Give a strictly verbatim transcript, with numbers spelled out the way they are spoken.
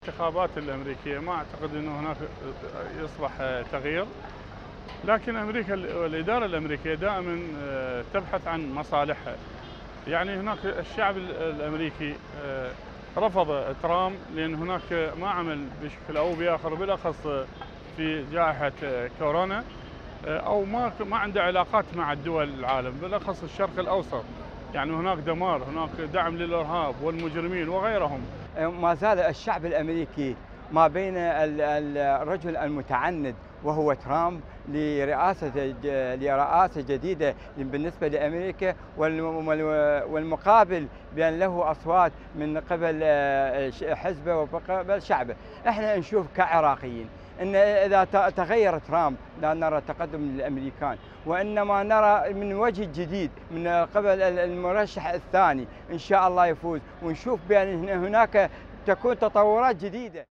الانتخابات الأمريكية ما أعتقد أنه هناك يصبح تغيير، لكن أمريكا والإدارة الأمريكية دائما تبحث عن مصالحها. يعني هناك الشعب الأمريكي رفض ترامب لأن هناك ما عمل بشكل أو بآخر، بالأخص في جائحة كورونا، أو ما ما عنده علاقات مع الدول العالم، بالأخص الشرق الأوسط. يعني هناك دمار، هناك دعم للإرهاب والمجرمين وغيرهم. ما زال الشعب الأمريكي ما بين الرجل المتعند وهو ترامب لرئاسة لرئاسة جديدة بالنسبة لأمريكا، والمقابل بأن له أصوات من قبل حزبه وقبل شعبه. احنا نشوف كعراقيين ان اذا تغير ترامب لا نرى تقدم للامريكان، وانما نرى من وجه جديد من قبل المرشح الثاني ان شاء الله يفوز، ونشوف بان هناك تكون تطورات جديده.